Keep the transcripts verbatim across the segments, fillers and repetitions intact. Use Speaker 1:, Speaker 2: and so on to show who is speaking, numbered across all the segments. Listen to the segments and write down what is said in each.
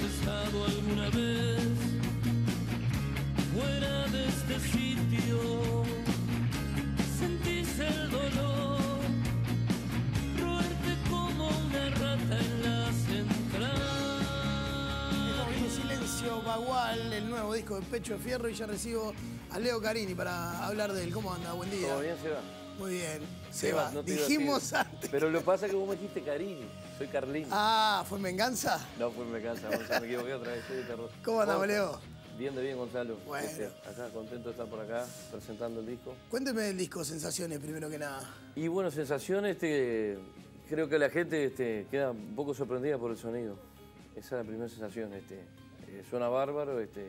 Speaker 1: estado alguna vez fuera de este sitio, sentís el dolor roerte como una rata en la central.
Speaker 2: Estamos viendo Silencio Bagual, el nuevo disco de Pecho de Fierro, y ya recibo a Leo Carini para hablar de él. ¿Cómo anda? Buen día.
Speaker 3: ¿Todo bien, Seba?
Speaker 2: Muy bien.
Speaker 3: Seba,
Speaker 2: Seba,
Speaker 3: no te
Speaker 2: dijimos
Speaker 3: iba a decir.
Speaker 2: antes.
Speaker 3: Pero lo que pasa es que vos me dijiste Carini, soy Carlini.
Speaker 2: Ah, ¿fue venganza?
Speaker 3: No, pues me cansa, Gonzalo, me equivoqué otra vez, soy de terror.
Speaker 2: ¿Cómo andamos, Leo?
Speaker 3: Bien, de bien, Gonzalo.
Speaker 2: Bueno.
Speaker 3: Este, acá, contento de estar por acá, presentando el disco.
Speaker 2: Cuénteme del disco, sensaciones, primero que nada.
Speaker 3: Y bueno, sensaciones, este, creo que la gente este, queda un poco sorprendida por el sonido. Esa es la primera sensación. Este, eh, suena bárbaro, este,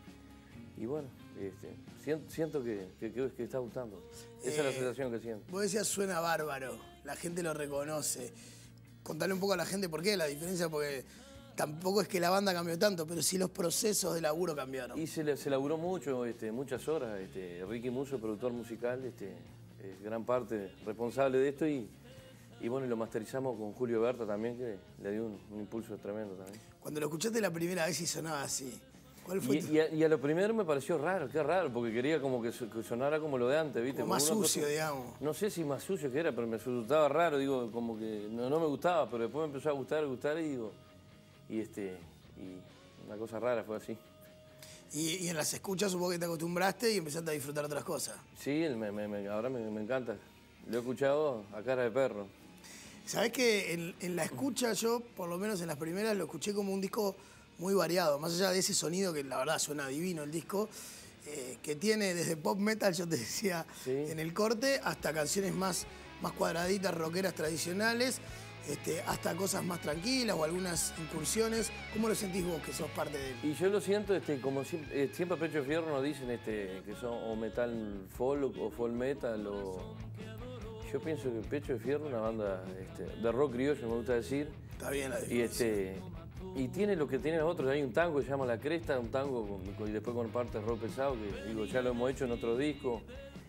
Speaker 3: y bueno, este, siento, siento que, que, que, que está gustando. Esa eh, es la sensación que siento.
Speaker 2: Vos decías suena bárbaro, la gente lo reconoce. Contale un poco a la gente por qué, la diferencia, porque tampoco es que la banda cambió tanto, pero sí los procesos de laburo cambiaron.
Speaker 3: Y se, se laburó mucho, este, muchas horas. Este, Ricky Musso, productor musical, este, es gran parte responsable de esto, y, y bueno, lo masterizamos con Julio Berta también, que le dio un, un impulso tremendo también.
Speaker 2: Cuando lo escuchaste la primera vez y sonaba así, ¿cuál fue
Speaker 3: y,
Speaker 2: tu...
Speaker 3: y, a, y a lo primero me pareció raro, qué raro, porque quería como que, que sonara como lo de antes, ¿viste?
Speaker 2: Como más
Speaker 3: Como
Speaker 2: sucio,
Speaker 3: cosa,
Speaker 2: digamos.
Speaker 3: No sé si más sucio que era, pero me resultaba raro, digo, como que no, no me gustaba, pero después me empezó a gustar, a gustar, y digo, y este, y una cosa rara fue así.
Speaker 2: Y, y en las escuchas supongo que te acostumbraste y empezaste a disfrutar otras cosas.
Speaker 3: Sí, me, me, me, ahora me, me encanta. Lo he escuchado a cara de perro.
Speaker 2: Sabés que en, en la escucha yo, por lo menos en las primeras, lo escuché como un disco muy variado. Más allá de ese sonido que la verdad suena divino el disco, eh, que tiene desde pop metal, yo te decía, sí, en el corte, hasta canciones más, más cuadraditas, rockeras tradicionales, este, hasta cosas más tranquilas o algunas incursiones. ¿Cómo lo sentís vos que sos parte de él?
Speaker 3: Y yo lo siento, este, como siempre, eh, siempre a Pecho de Fierro nos dicen este, que son o metal folk o folk metal, o... Yo pienso que Pecho de Fierro es una banda este, de rock criollo, me gusta decir.
Speaker 2: Está bien la
Speaker 3: y, este, y tiene lo que tienen los otros. Hay un tango que se llama La Cresta, un tango con, con, y después con partes rock pesado, que digo, ya lo hemos hecho en otro disco.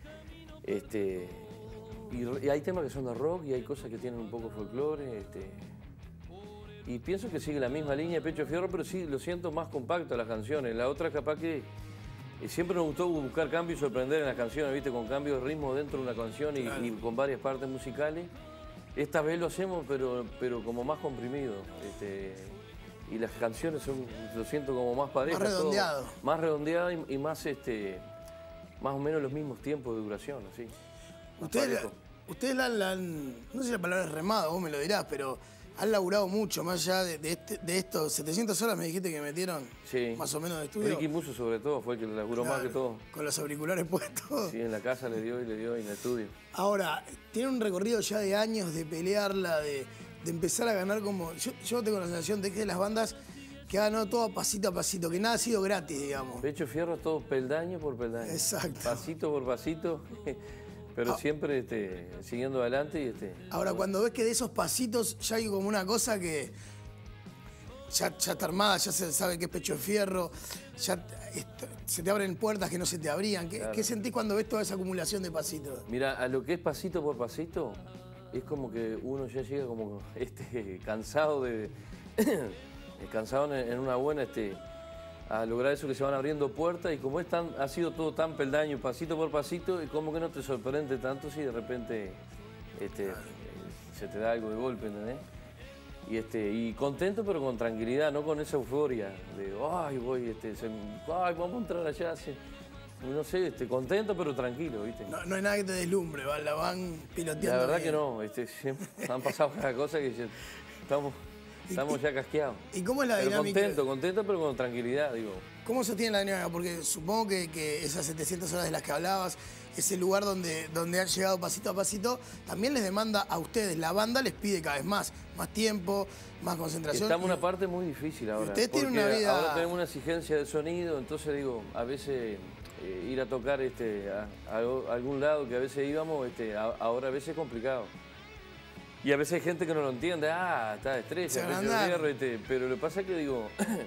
Speaker 3: Este, y, y hay temas que son de rock y hay cosas que tienen un poco folclore. Este, y pienso que sigue la misma línea de Pecho de Fierro, pero sí lo siento más compacto las canciones. La otra capaz que... Y siempre nos gustó buscar cambios y sorprender en las canciones, ¿viste? Con cambios de ritmo dentro de una canción y, claro, y con varias partes musicales. Esta vez lo hacemos, pero, pero como más comprimido. Este, y las canciones son, lo siento, como más parejas.
Speaker 2: Más redondeado.
Speaker 3: Todo, más redondeado y, y más, este, más o menos los mismos tiempos de duración, así.
Speaker 2: Ustedes, ustedes la, la han, no sé si la palabra es remado, vos me lo dirás, pero han laburado mucho, más allá de, de, este, de estos setecientas horas me dijiste que metieron, sí, más o menos de estudio.
Speaker 3: Ricky Musso sobre todo fue el que laburó, claro, más que todo.
Speaker 2: Con los auriculares puestos.
Speaker 3: Sí, en la casa le dio y le dio y en el estudio.
Speaker 2: Ahora, tiene un recorrido ya de años de pelearla, de, de empezar a ganar como... Yo, yo tengo la sensación de que de las bandas que ha ganado todo pasito a pasito, que nada ha sido gratis, digamos.
Speaker 3: Pecho de Fierro todo peldaño por peldaño.
Speaker 2: Exacto.
Speaker 3: Pasito por pasito. Pero ah, siempre este, siguiendo adelante y este.
Speaker 2: Ahora, cuando ves que de esos pasitos ya hay como una cosa que ya, ya está armada, ya se sabe que es Pecho de Fierro, ya esto, se te abren puertas que no se te abrían. ¿Qué, claro, ¿qué sentís cuando ves toda esa acumulación de pasitos?
Speaker 3: Mira, a lo que es pasito por pasito, es como que uno ya llega como este, cansado de. cansado en una buena. Este, a lograr eso, que se van abriendo puertas, y como es tan, ha sido todo tan peldaño, pasito por pasito, y como que no te sorprende tanto si de repente este, eh, se te da algo de golpe, ¿entendés? Y, este, y contento pero con tranquilidad, no con esa euforia de, ay, voy, este, se, ay, vamos a entrar allá, se, no sé, este, contento pero tranquilo, ¿viste?
Speaker 2: No, no hay nada que te deslumbre, la van piloteando.
Speaker 3: La verdad
Speaker 2: bien.
Speaker 3: Que no, este, siempre han pasado cada cosa que ya, estamos... Estamos ya casqueados.
Speaker 2: ¿Y cómo es la
Speaker 3: pero
Speaker 2: dinámica?
Speaker 3: Contento, contento, pero con tranquilidad, digo.
Speaker 2: ¿Cómo se tiene la dinámica? Porque supongo que, que esas setecientas horas de las que hablabas, ese lugar donde, donde han llegado pasito a pasito, también les demanda a ustedes, la banda les pide cada vez más, más tiempo, más concentración.
Speaker 3: Estamos en una parte muy difícil ahora.
Speaker 2: Ustedes tienen una vida...
Speaker 3: Ahora tenemos una exigencia de sonido, entonces digo, a veces eh, ir a tocar este, a, a, a algún lado que a veces íbamos, este, a, ahora a veces es complicado. Y a veces hay gente que no lo entiende, ah, está de estrella, Pecho de Fierro, este, pero lo que pasa es que digo,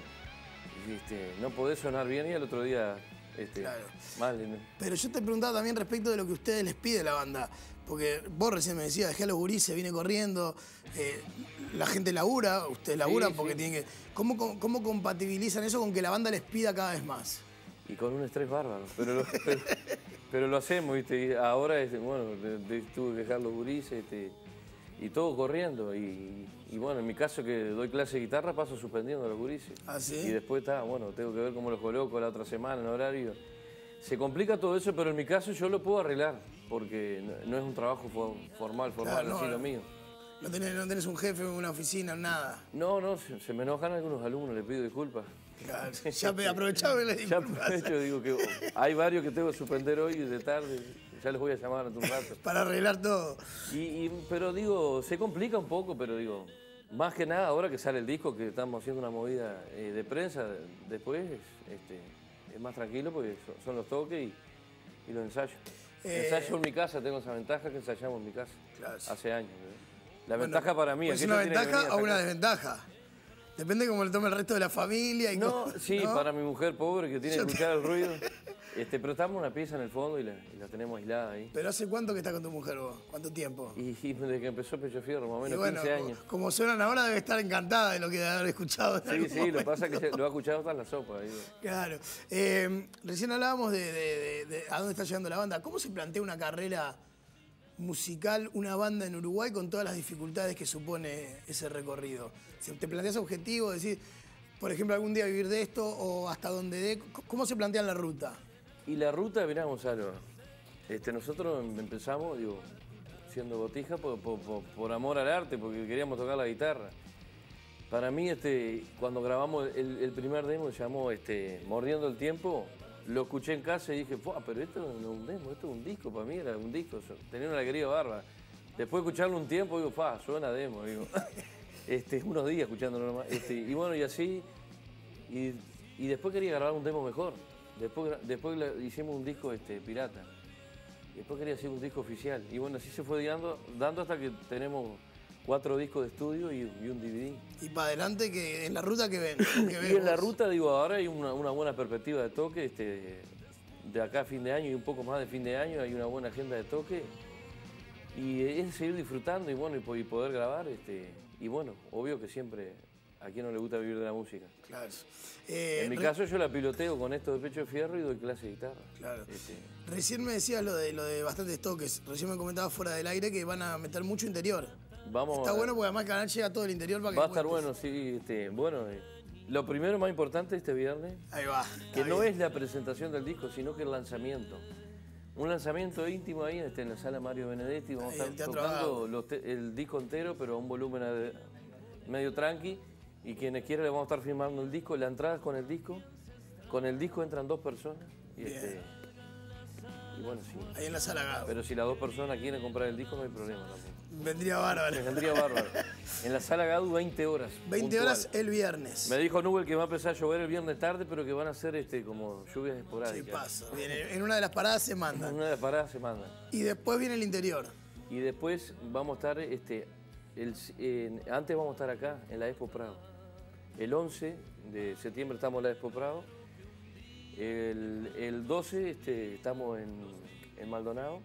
Speaker 3: este, no podés sonar bien y al otro día este,
Speaker 2: claro,
Speaker 3: mal. ¿no?
Speaker 2: Pero yo te preguntaba también respecto de lo que ustedes les pide la banda, Porque vos recién me decías, dejé a los gurises, vine corriendo, eh, la gente labura, ustedes laburan
Speaker 3: Sí,
Speaker 2: porque
Speaker 3: sí.
Speaker 2: tienen que... ¿Cómo, cómo, cómo compatibilizan eso con que la banda les pida cada vez más?
Speaker 3: Y con un estrés bárbaro, pero lo, pero, pero lo hacemos, ¿viste? Y ahora, este, bueno, de- de- tuve que dejar los gurises, este, y todo corriendo. Y, y bueno, en mi caso que doy clase de guitarra, paso suspendiendo a los gurises.
Speaker 2: ¿Ah, sí?
Speaker 3: Y después está, bueno, tengo que ver cómo los coloco la otra semana en horario. Se complica todo eso, pero en mi caso yo lo puedo arreglar, porque no, no es un trabajo fo- formal, formal,
Speaker 2: Claro, no,
Speaker 3: así
Speaker 2: no.
Speaker 3: lo mío.
Speaker 2: No tenés, no tenés un jefe en una oficina, nada.
Speaker 3: No, no, se, se me enojan algunos alumnos, les pido disculpas.
Speaker 2: Claro, ya me aprovechaba y le
Speaker 3: Ya
Speaker 2: disculpas.
Speaker 3: aprovecho, digo que hay varios que tengo que suspender hoy de tarde, ya les voy a llamar en un rato.
Speaker 2: Para arreglar todo.
Speaker 3: Y, y- pero digo, se complica un poco, pero digo, más que nada ahora que sale el disco, que estamos haciendo una movida eh, de prensa, después este, es más tranquilo porque son, son los toques y, y los ensayos.
Speaker 2: Eh,
Speaker 3: Ensayo en mi casa, tengo esa ventaja que ensayamos en mi casa,
Speaker 2: Claro.
Speaker 3: hace años. ¿eh? La
Speaker 2: Bueno,
Speaker 3: ventaja para mí
Speaker 2: ¿es
Speaker 3: que
Speaker 2: una
Speaker 3: ella tiene que
Speaker 2: ventaja
Speaker 3: venir
Speaker 2: o
Speaker 3: hasta
Speaker 2: una
Speaker 3: acá.
Speaker 2: desventaja? Depende cómo le tome el resto de la familia y
Speaker 3: No,
Speaker 2: cómo-
Speaker 3: sí,
Speaker 2: ¿no?
Speaker 3: para mi mujer pobre que tiene
Speaker 2: Yo
Speaker 3: que escuchar el ruido. Este, pero estamos en una pieza en el fondo y la, y la tenemos aislada ahí.
Speaker 2: ¿Pero hace cuánto que estás con tu mujer vos? ¿Cuánto tiempo?
Speaker 3: Y, y desde que empezó Pecho Fierro, más o
Speaker 2: Y
Speaker 3: menos
Speaker 2: bueno,
Speaker 3: quince años.
Speaker 2: como suenan ahora debe estar encantada de lo que debe haber escuchado. en
Speaker 3: Sí,
Speaker 2: algún
Speaker 3: sí, lo que
Speaker 2: momento.
Speaker 3: pasa es que se- lo ha escuchado hasta en la sopa. digo.
Speaker 2: Claro. Eh, recién hablábamos de, de- de- de a dónde está llegando la banda. ¿Cómo se plantea una carrera musical, una banda en Uruguay con todas las dificultades que supone ese recorrido? Si ¿Te planteas objetivos? Decir, por ejemplo, algún día vivir de esto o hasta donde dé. ¿Cómo se plantea la ruta?
Speaker 3: Y la ruta, mirá, Gonzalo, este, nosotros empezamos, digo, siendo botija por, por- por- por amor al arte, porque queríamos tocar la guitarra. Para mí, este, cuando grabamos el, el primer demo, se llamó este, Mordiendo el Tiempo, lo escuché en casa y dije, "Fua, pero esto no es un demo, esto es un disco, para mí era un disco, so- tenía una alegría bárbara". Después de escucharlo un tiempo, digo, fa, suena demo, digo. Este, unos días escuchándolo nomás. Este, y bueno, y así, y, y después quería grabar un demo mejor. Después, gra- después la- hicimos un disco este, pirata. Y después quería hacer un disco oficial. Y bueno, así se fue dando, dando hasta que tenemos cuatro discos de estudio y, y un D V D.
Speaker 2: Y para adelante, que en la ruta que ven. Que ves
Speaker 3: Y en la
Speaker 2: vos.
Speaker 3: ruta, digo, ahora hay una, una buena perspectiva de toque. Este, de acá a fin de año y un poco más de fin de año hay una buena agenda de toque. Y es seguir disfrutando y bueno, y, po- y poder grabar. Este, y bueno, obvio que siempre a quien no le gusta vivir de la música.
Speaker 2: Claro. Eh,
Speaker 3: En mi
Speaker 2: re-
Speaker 3: caso yo la piloteo con esto de Pecho de Fierro y doy clase de guitarra.
Speaker 2: Claro.
Speaker 3: Este,
Speaker 2: Recién me decías lo de, lo de bastantes toques. Recién me comentabas fuera del aire que van a meter mucho interior.
Speaker 3: vamos
Speaker 2: Está
Speaker 3: a-
Speaker 2: bueno porque además el canal llega a todo el interior para que
Speaker 3: Va a estar
Speaker 2: cuentes.
Speaker 3: bueno, sí. Este, bueno, eh, lo primero más importante este viernes,
Speaker 2: Ahí va.
Speaker 3: que
Speaker 2: está
Speaker 3: no
Speaker 2: bien.
Speaker 3: es la presentación del disco, sino que el lanzamiento. Un lanzamiento íntimo ahí este, en la sala Mario Benedetti. Vamos
Speaker 2: Ahí,
Speaker 3: a
Speaker 2: el
Speaker 3: estar
Speaker 2: Teatro
Speaker 3: tocando
Speaker 2: Gago.
Speaker 3: los te- el disco entero, pero a un volumen ade- medio tranqui. Y quienes quieran le vamos a estar firmando el disco. La entrada es con el disco. Con el disco entran dos personas. Y,
Speaker 2: Bien.
Speaker 3: este, y bueno, sí.
Speaker 2: Ahí en la sala Gago.
Speaker 3: Pero si las dos personas quieren comprar el disco, no hay problema tampoco.
Speaker 2: Vendría bárbaro.
Speaker 3: Me vendría bárbaro. En la sala Gadu, veinte horas.
Speaker 2: veinte
Speaker 3: puntual.
Speaker 2: horas el viernes.
Speaker 3: Me dijo Nubel que va a empezar a llover el viernes tarde, pero que van a ser este, como lluvias
Speaker 2: Sí,
Speaker 3: esporádicas.
Speaker 2: pasa. Bien, en una de las paradas se
Speaker 3: En
Speaker 2: mandan.
Speaker 3: una de las paradas se mandan.
Speaker 2: Y después viene el interior.
Speaker 3: Y después vamos a estar, este, el- en- antes vamos a estar acá, en la Expo Prado. El once de septiembre estamos en la Expo Prado. El, el doce este, estamos en, en Maldonado.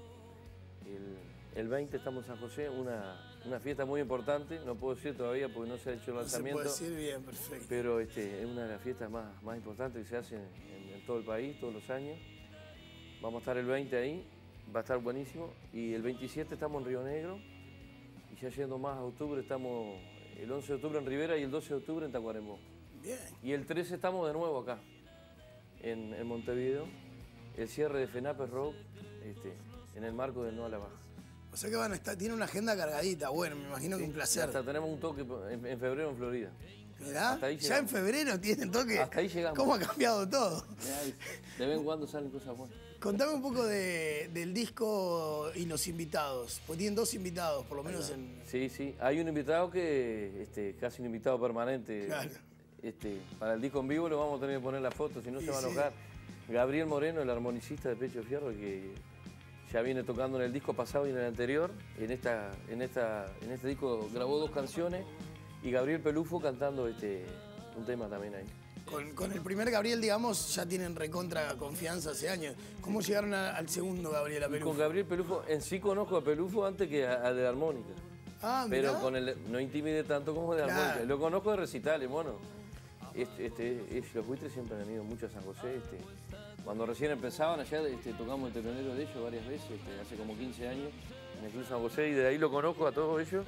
Speaker 3: El, el veinte estamos en San José, una, una fiesta muy importante. No puedo decir todavía porque no se ha hecho el
Speaker 2: No se
Speaker 3: lanzamiento.
Speaker 2: puede decir bien, perfecto.
Speaker 3: Pero este, es una de las fiestas más, más importantes que se hacen en, en todo el país, todos los años. Vamos a estar el veinte ahí, va a estar buenísimo. Y el veintisiete estamos en Río Negro. Y ya yendo más a octubre, estamos el once de octubre en Rivera y el doce de octubre en Tacuarembó.
Speaker 2: Bien.
Speaker 3: Y el trece estamos de nuevo acá, en, en Montevideo. El cierre de FENAPES Rock, este, en el marco de No a la Baja.
Speaker 2: O sea que van a estar, tiene una agenda cargadita. Bueno, me imagino que un placer.
Speaker 3: Hasta tenemos un toque en, en febrero en Florida.
Speaker 2: ¿Verdad?
Speaker 3: hasta ahí
Speaker 2: Ya en
Speaker 3: llegamos.
Speaker 2: febrero tienen toque.
Speaker 3: Hasta ahí llegamos.
Speaker 2: ¿Cómo ha cambiado todo?
Speaker 3: De vez en cuando salen cosas buenas.
Speaker 2: Contame un poco de- del disco y los invitados. Pues tienen dos invitados, por lo menos en.
Speaker 3: Sí, sí. Hay un invitado que, este, casi un invitado permanente.
Speaker 2: Claro.
Speaker 3: Este, para el disco en vivo le vamos a tener que poner la foto, si no
Speaker 2: Sí,
Speaker 3: se va a
Speaker 2: sí.
Speaker 3: enojar. Gabriel Moreno, el armonicista de Pecho de Fierro, que ya viene tocando en el disco pasado y en el anterior. En, esta, en, esta, en este disco grabó dos canciones y Gabriel Pelufo cantando este, un tema también ahí.
Speaker 2: con, con el primer Gabriel, digamos, ya tienen recontra confianza hace años. ¿Cómo llegaron a- al segundo Gabriel, a
Speaker 3: Y
Speaker 2: Pelufo?
Speaker 3: con Gabriel Pelufo, en sí conozco a Pelufo antes que a, a de armónica.
Speaker 2: Ah,
Speaker 3: Pero
Speaker 2: mirá.
Speaker 3: con el, no intimidé tanto como de
Speaker 2: Claro.
Speaker 3: armónica. Lo conozco de recitales, bueno. Este, este, es- los buitres siempre han ido mucho a San José. Este, cuando recién empezaban allá, este, tocamos el telonero de ellos varias veces, este, hace como quince años, en el Club San José, y de ahí lo conozco a todos ellos.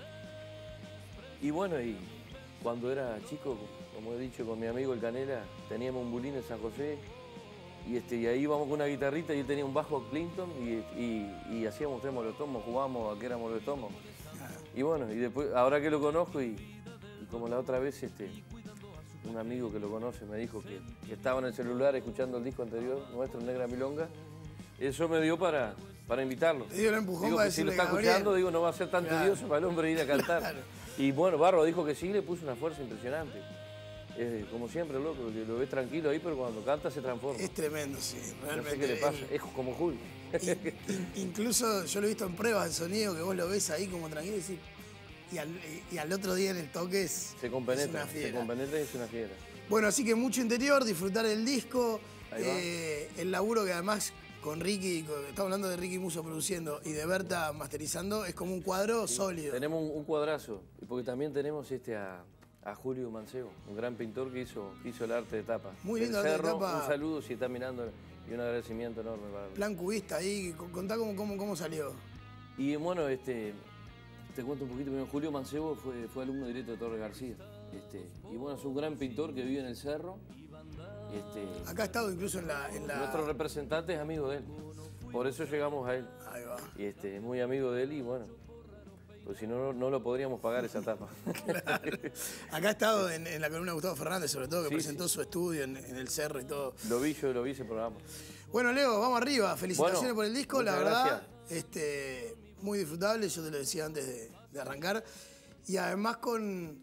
Speaker 3: Y bueno, y cuando era chico, como he dicho con mi amigo el Canela, teníamos un bulín en San José, y, este, y ahí íbamos con una guitarrita y él tenía un bajo Clinton, y, y, y hacíamos tres molotomos, jugábamos a que era molotomos. Y bueno, y después, ahora que lo conozco, y, y como la otra vez, este, un amigo que lo conoce me dijo que, que estaba en el celular escuchando el disco anterior, nuestro, Negra Milonga, eso me dio para, para invitarlo.
Speaker 2: Te dio el empujón
Speaker 3: Digo
Speaker 2: para
Speaker 3: que si lo
Speaker 2: decirle,
Speaker 3: está
Speaker 2: Gabriel.
Speaker 3: escuchando, digo, no va a ser tan
Speaker 2: Claro.
Speaker 3: tedioso para el hombre ir a cantar.
Speaker 2: Claro.
Speaker 3: Y bueno, Barro dijo que sí, le puso una fuerza impresionante. Es, como siempre, loco, lo, lo ves tranquilo ahí, pero cuando canta se transforma.
Speaker 2: Es tremendo, sí,
Speaker 3: No
Speaker 2: realmente.
Speaker 3: sé qué le pasa,
Speaker 2: Él-
Speaker 3: es como Julio.
Speaker 2: in- incluso yo lo he visto en pruebas de sonido, que vos lo ves ahí como tranquilo y decís, y al, y al otro día en el toque es,
Speaker 3: Se
Speaker 2: es
Speaker 3: compenetra,
Speaker 2: una
Speaker 3: se
Speaker 2: fiera.
Speaker 3: compenetra y es una fiera.
Speaker 2: Bueno, así que mucho interior, disfrutar el disco,
Speaker 3: Ahí va.
Speaker 2: eh, el laburo que además con Ricky, con- estamos hablando de Ricky Muso produciendo y de Berta masterizando, es como un cuadro sólido.
Speaker 3: Tenemos un, un cuadrazo, porque también tenemos este a, a Julio Mancebo, un gran pintor que hizo, que hizo el arte de tapa.
Speaker 2: Muy lindo
Speaker 3: El
Speaker 2: arte de
Speaker 3: Cerro,
Speaker 2: tapa.
Speaker 3: Un saludo si está mirando y un agradecimiento enorme para él.
Speaker 2: Plan cubista ahí, co- contá cómo, cómo, cómo salió.
Speaker 3: Y bueno, este, te cuento un poquito, primero, Julio Mancebo fue, fue alumno directo de Torres García. Este, y bueno, es un gran pintor que vive en el Cerro. Este,
Speaker 2: Acá ha estado incluso en la... En la...
Speaker 3: Nuestro representante es amigo de él, por eso llegamos a él.
Speaker 2: Ahí va.
Speaker 3: Y este, es muy amigo de él y bueno, pues si no, no, no lo podríamos pagar esa tapa.
Speaker 2: Acá ha estado en, en la columna de Gustavo Fernández, sobre todo, que
Speaker 3: Sí,
Speaker 2: presentó su estudio en, en el Cerro y todo.
Speaker 3: Lo vi yo, lo vi ese programa.
Speaker 2: Bueno, Leo, vamos arriba. Felicitaciones
Speaker 3: Bueno,
Speaker 2: por el disco, la
Speaker 3: muchas
Speaker 2: verdad.
Speaker 3: gracias.
Speaker 2: Este, muy disfrutable, yo te lo decía antes de, de arrancar. Y además con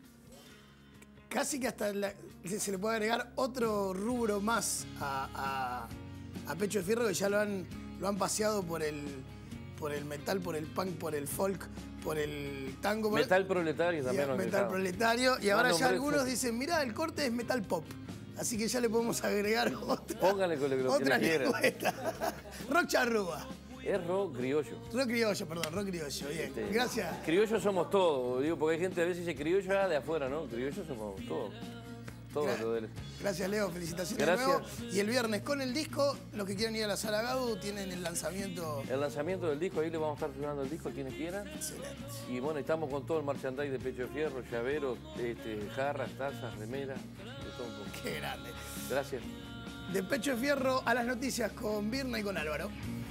Speaker 2: casi que hasta la- se le puede agregar otro rubro más a, a- a Pecho de Fierro, que ya lo han, lo han paseado por el, por el metal, por el punk, por el folk, por el tango. por-
Speaker 3: Metal proletario
Speaker 2: y
Speaker 3: también
Speaker 2: a-
Speaker 3: nos
Speaker 2: metal
Speaker 3: dejaron.
Speaker 2: proletario. Y ahora
Speaker 3: No,
Speaker 2: ya
Speaker 3: hombre,
Speaker 2: algunos
Speaker 3: sí.
Speaker 2: dicen, mirá, el corte es metal pop. Así que ya le podemos agregar otra.
Speaker 3: Póngale con lo que- lo que
Speaker 2: otra
Speaker 3: le quieran.
Speaker 2: lengüeta. Rock charrúa.
Speaker 3: Es rock criollo.
Speaker 2: Rock criollo, perdón, rock criollo. Bien,
Speaker 3: Este,
Speaker 2: gracias.
Speaker 3: Criollos somos todos, digo, porque hay gente a veces dice criollo ah, de afuera, ¿no? Criollos somos todos. Todos
Speaker 2: Gra-
Speaker 3: lo de él.
Speaker 2: Gracias, Leo. Felicitaciones
Speaker 3: Gracias.
Speaker 2: de nuevo. Y el viernes con el disco, los que quieran ir a la Sala Gaudu tienen el lanzamiento.
Speaker 3: El lanzamiento del disco, ahí le vamos a estar filmando el disco a quienes quieran.
Speaker 2: Excelente.
Speaker 3: Y bueno, estamos con todo el merchandise de Pecho de Fierro, llaveros, este, jarras, tazas, remeras, de todo un poco.
Speaker 2: Qué grande.
Speaker 3: Gracias.
Speaker 2: De Pecho de Fierro a las noticias con Birna y con Álvaro.